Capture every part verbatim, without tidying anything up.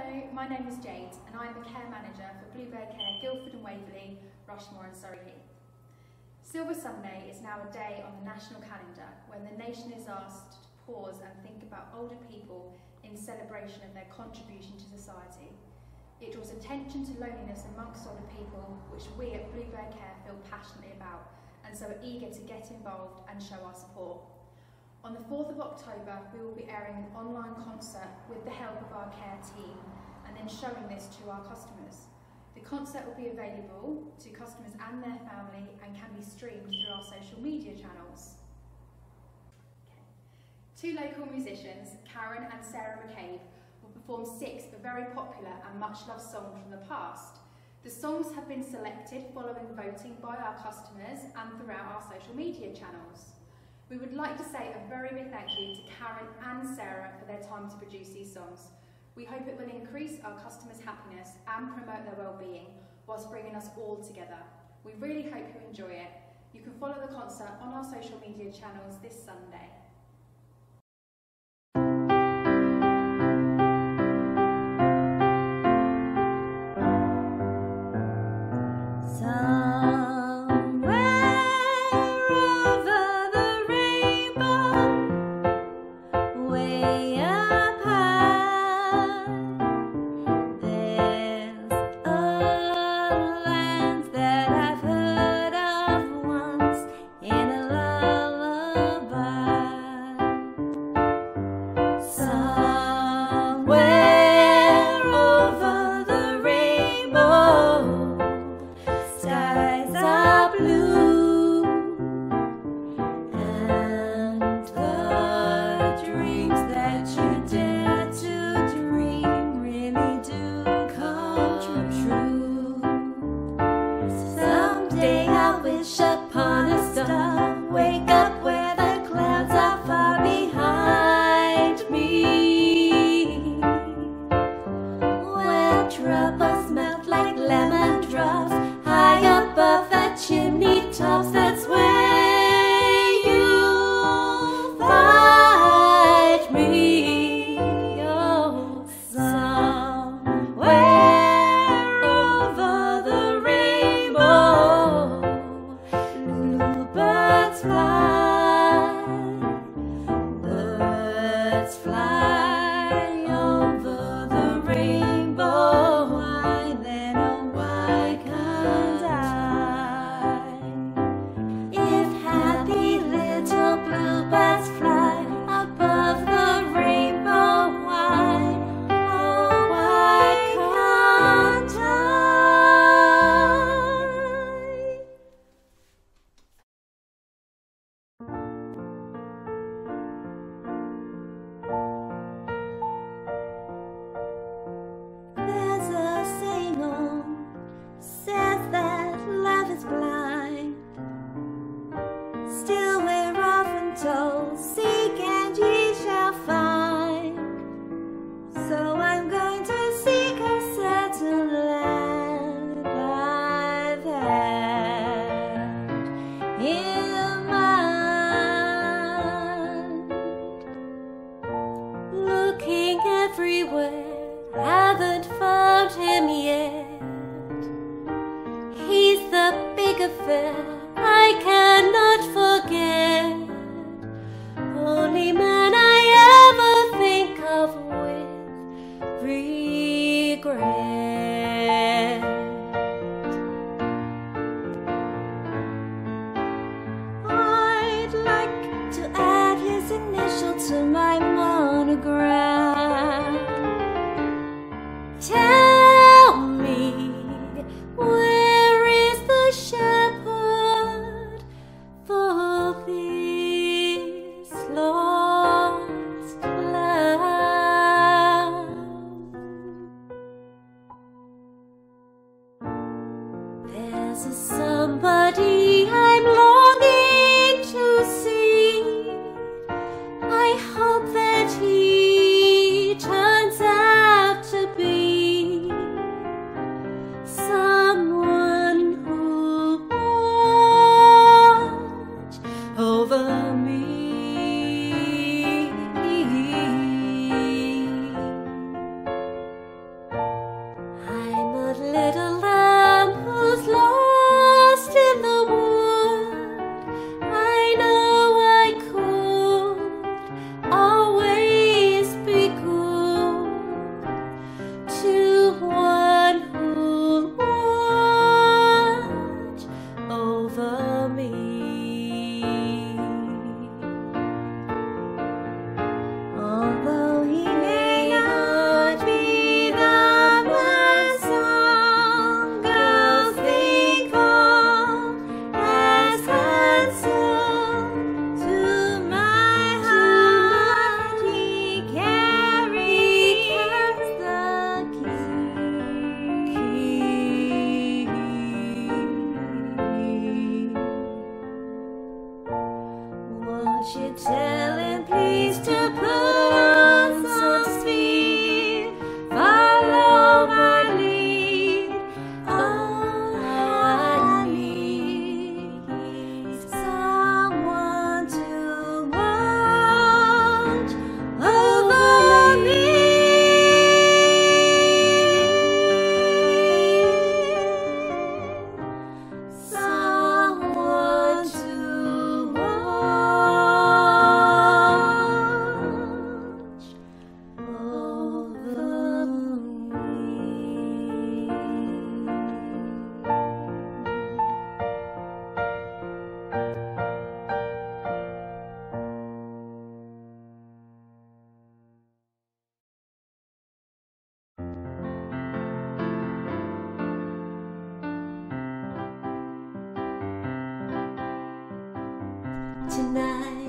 Hello, my name is Jade and I'm the Care Manager for Bluebird Care Guildford and Waverley, Rushmore and Surrey Heath. Silver Sunday is now a day on the national calendar when the nation is asked to pause and think about older people in celebration of their contribution to society. It draws attention to loneliness amongst older people, which we at Bluebird Care feel passionately about and so are eager to get involved and show our support. On the fourth of October, we will be airing an online concert with the help of our care team and then showing this to our customers. The concert will be available to customers and their family and can be streamed through our social media channels. Okay. Two local musicians, Karen and Sarah McCabe, will perform six very popular and much-loved songs from the past. The songs have been selected following voting by our customers and throughout our social media channels. We would like to say a very big thank you to Karen and Sarah for their time to produce these songs. We hope it will increase our customers' happiness and promote their well-being whilst bringing us all together. We really hope you enjoy it. You can follow the concert on our social media channels this Sunday. Troubles melt like lemon drops high above the chimney tops. That's where you'll find me. Oh, somewhere over the rainbow, bluebirds fly, birds fly over the rainbow. Still we're often told, seek and ye shall find. So I'm going to seek a certain land I've had in mind. Looking everywhere, haven't found him yet. He's the big affair I cannot forget, only man I ever think of with regret. I'd like to add his initial to my monogram. Tell me, where is the shepherd for this lost lamb? There's a somebody I'm longing to see. I hope that he turns out to be someone who watch over me.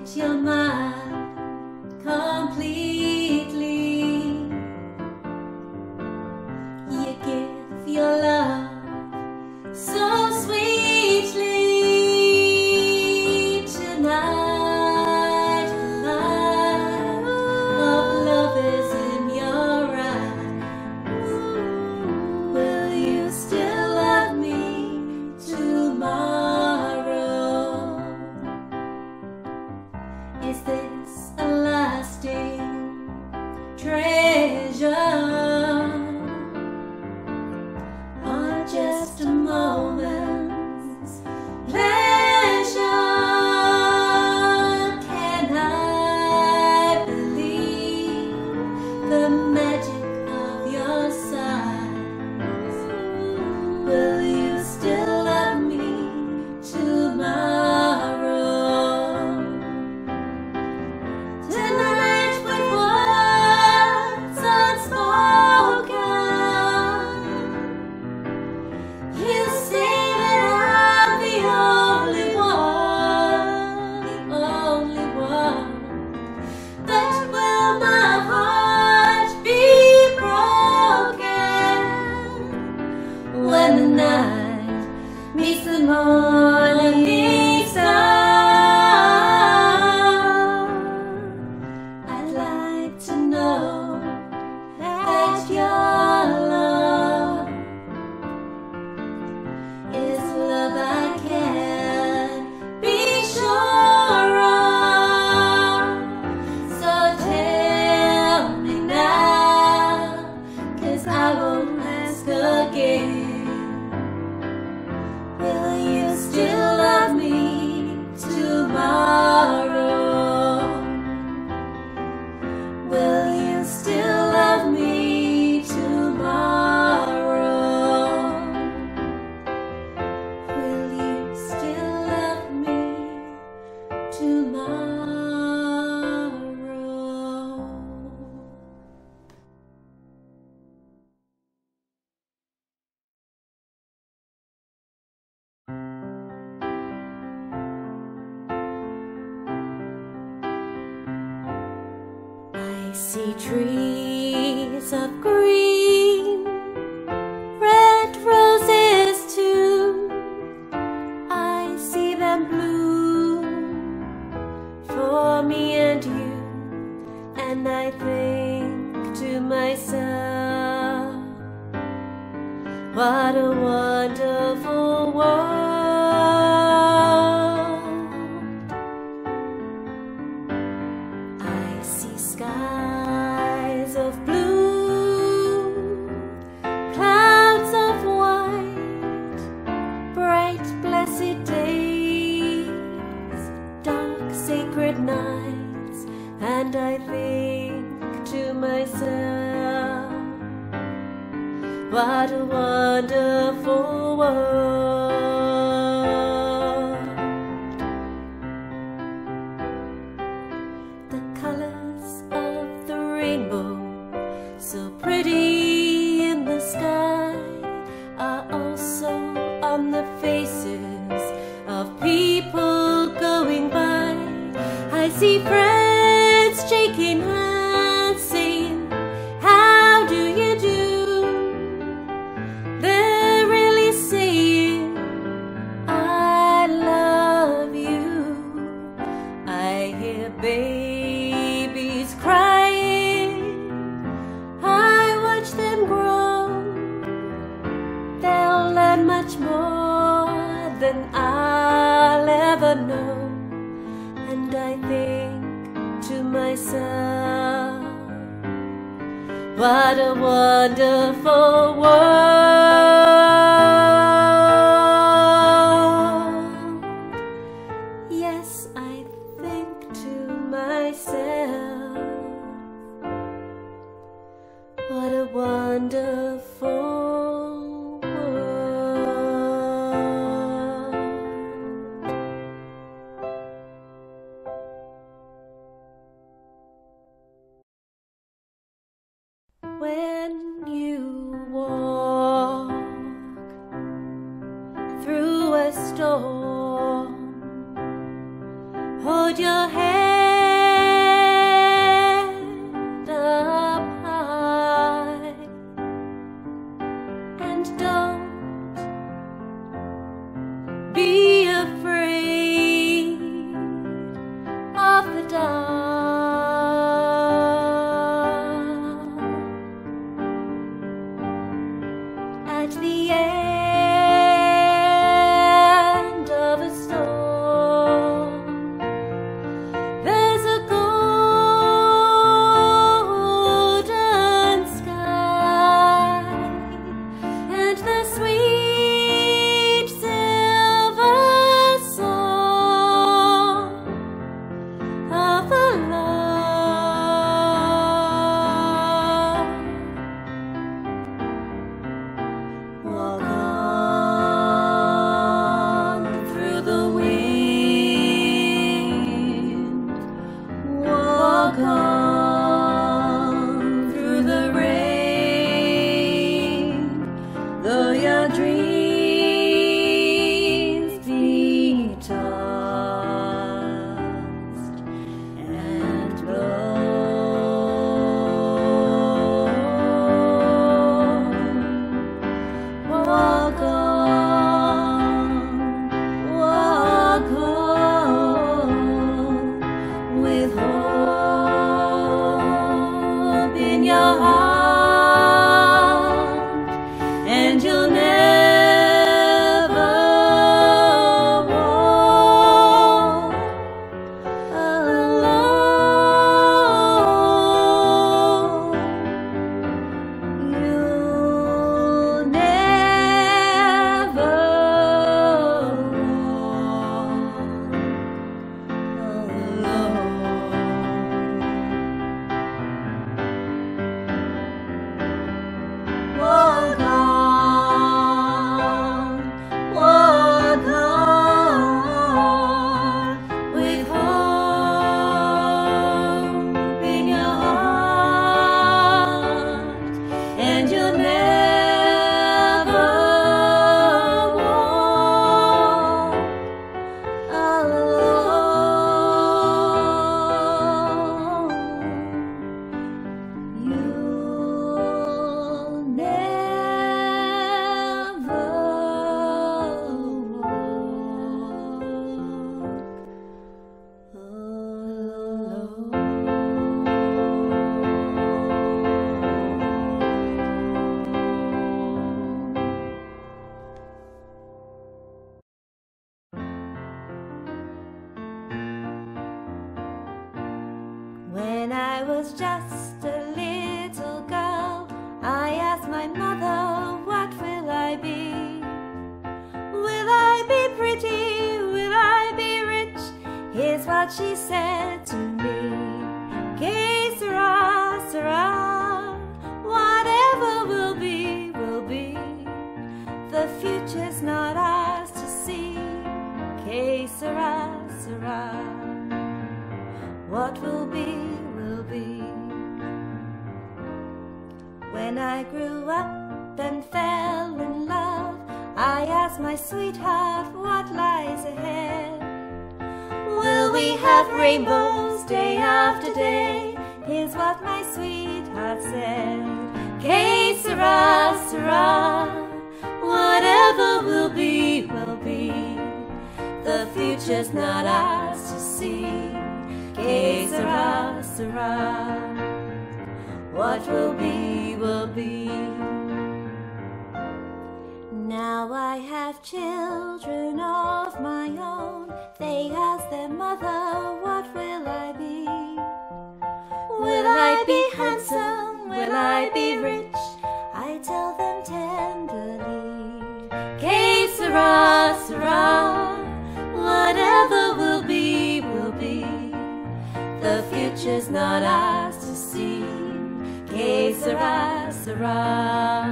your mind completely. You give your love so sweetly. Tonight, the light of love is in your eyes. Will you still love me tomorrow? Is this a lasting treasure, or just a moment's pleasure? Can I believe the magic of your sighs? Will you still love me tomorrow? Tonight with words unspoken, you say that I'm the only one, the only one. But will my heart be broken when the night meets the morning star? I'd like to know that your love is love I can be sure of. So tell me now, 'cause I won't ask again. Will you still love me tomorrow? Will you still love me tomorrow? Will you still love me tomorrow? I see trees of green, red roses too. I see them bloom for me and you, and I think to myself, what a wonderful world. I see skies of blue, clouds of white, bright blessed days, dark sacred nights, and I think to myself, what a wonderful world. The colors of the rainbow, so pretty in the sky, are also on the faces of people going by. I see friends shaking hands, saying, how do you do? They're really saying, I love you. I hear babies crying, I watch them grow. They'll learn much more than I'll ever know. And I think to myself, what a wonderful world. Yes, I think to myself, what a wonderful world. When you walk through a storm, hold your head was just a little girl, I asked my mother, what will I be? Will I be pretty? Will I be rich? Here's what she said to me. Que sera, sera. Whatever will be, will be. The future's not ours to see. Que sera, sera. What will be, will be. When I grew up and fell in love, I asked my sweetheart what lies ahead. Will we have rainbows day after day? Here's what my sweetheart said. Que sera, sera. Whatever will be, will be. The future's not ours to see. Que sera, sera. What will be, will be. Now I have children of my own. They ask their mother, what will I be? Will I be handsome? Will I be rich? I tell them tenderly. Que sera, sera. Whatever will be, will be. The future's not ours to see. Que sera, sera.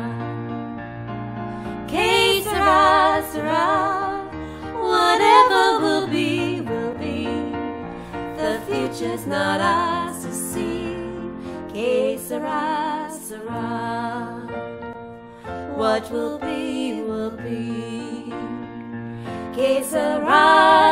Que sera, sera. Whatever will be, will be. The future's not ours to see. Que sera, sera. What will be, will be. Que sera,